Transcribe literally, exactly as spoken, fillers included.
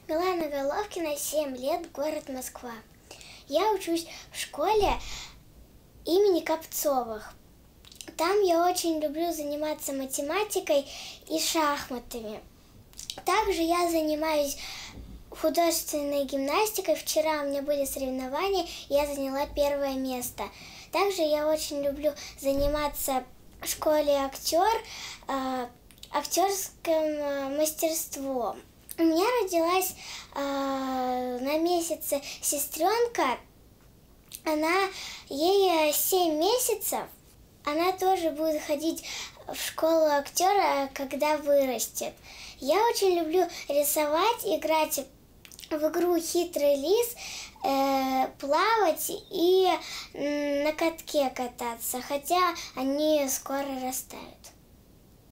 Милана Головкина, семь лет, город Москва. Я учусь в школе имени Копцовых. Там я очень люблю заниматься математикой и шахматами. Также я занимаюсь художественной гимнастикой. Вчера у меня были соревнования, и я заняла первое место. Также я очень люблю заниматься в школе актер, э, актерским мастерством. У меня родилась э, на месяце сестренка, она, ей семь месяцев, она тоже будет ходить в школу актера, когда вырастет. Я очень люблю рисовать, играть в игру «Хитрый лис», э, плавать и на катке кататься, хотя они скоро растают.